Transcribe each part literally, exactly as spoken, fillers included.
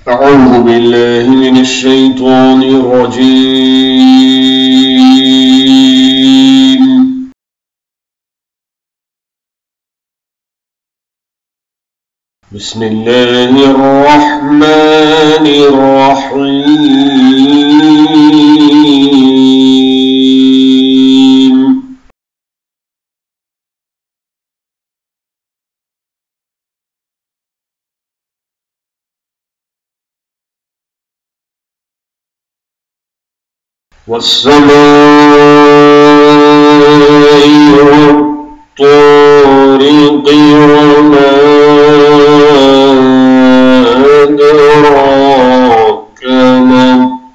أعوذ بالله من الشيطان الرجيم. بسم الله الرحمن الرحيم. والسماء والطارق وما أدراك ما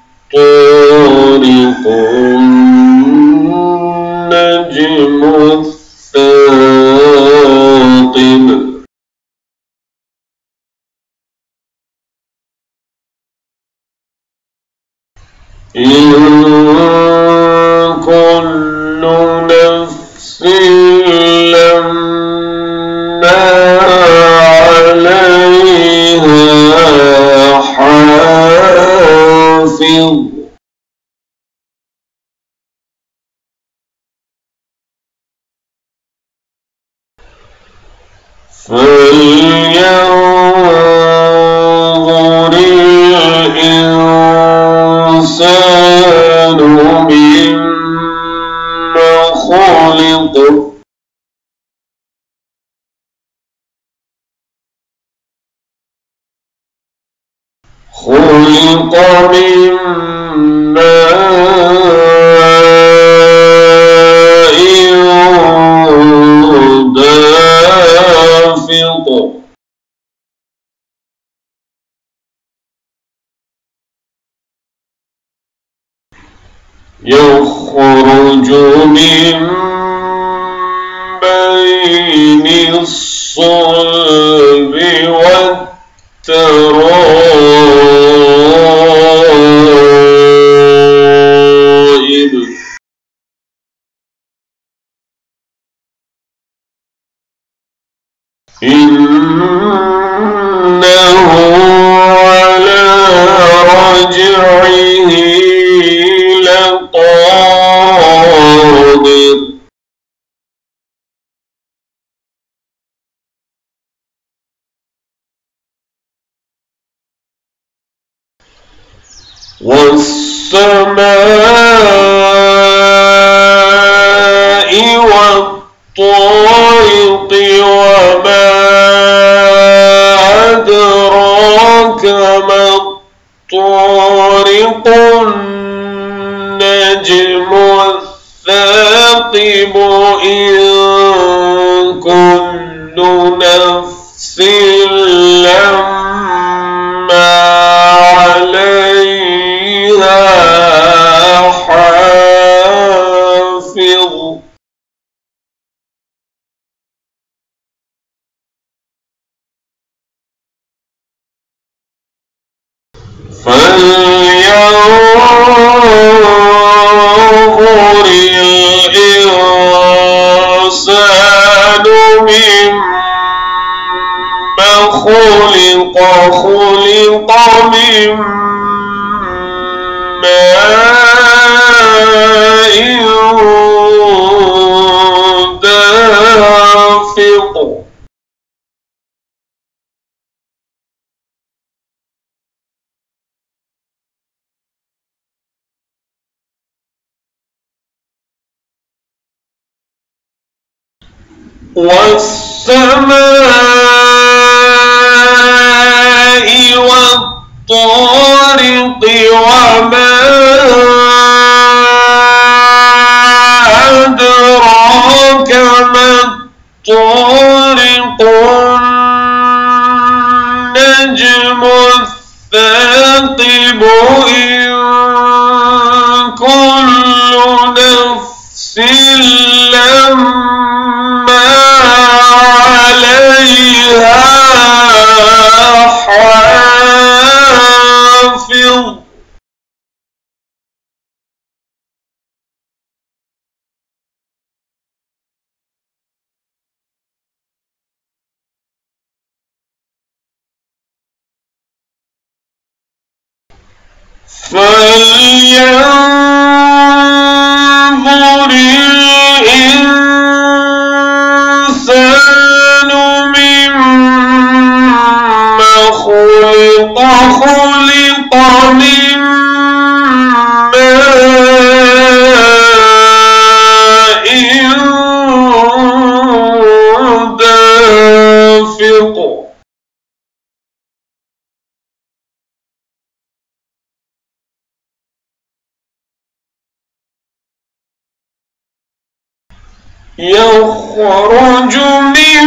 الطارق النجم الثاقب إن كل نفس لما عليها حافظ فلينظر الإنسان مما خلق خلق من ماء دافق يخرج من بين الصلب والترائب إنه على رجعه لقادر والسماء والطارق وما أدراك ما الطارق النجم الثاقب إن كل نفس لما عليها حافظ فلينظر الإنسان مما خلق خلق من ماء دافق والسماء والطارق وما أدراك ما الطارق النجم الثاقب إن كل نفس لما عليها حافظ فلينظر الإنسان مما خلق خلق من ماء دافق يخرج من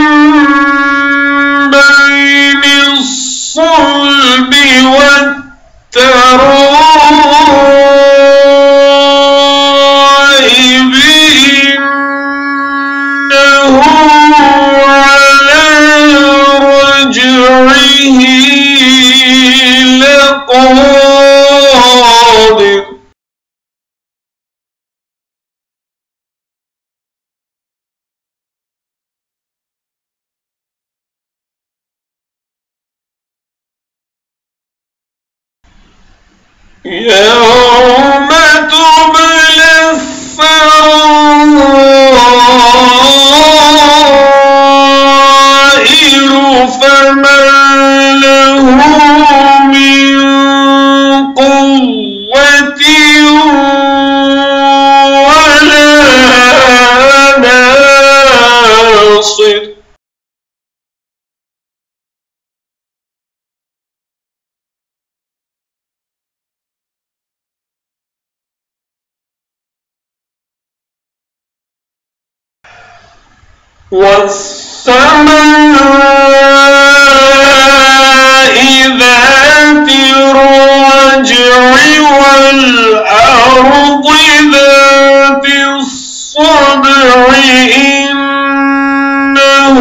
بين الصلب والترائب إنه على رجعه لقادر يوم تبلى السرائر فما له من قوة ولا ناصر والسماء ذات الرجع والأرض ذات الصدع إنه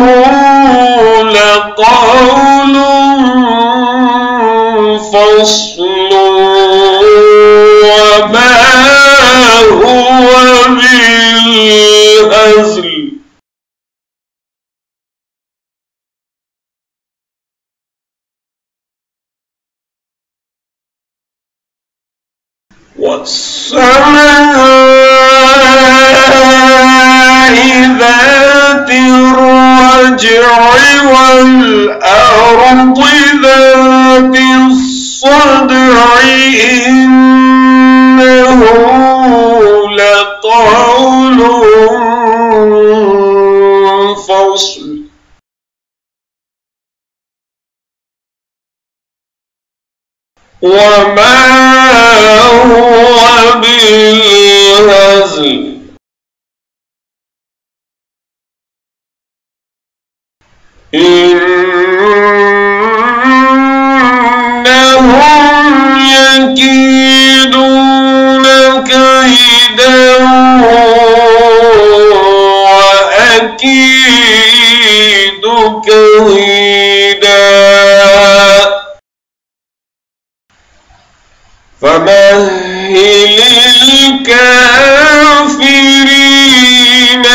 لقول فصل وما هو بالهزل والسماء ذات الرجع والأرض ذات الصدع إنه لقول فصل وما هو بالهزل إنهم يكيدون كيدا وأكيد كيدا فمهل الكافرين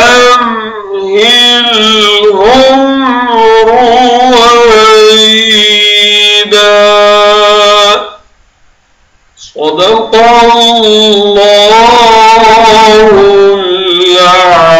أمهلهم رويدا صدق الله العظيم.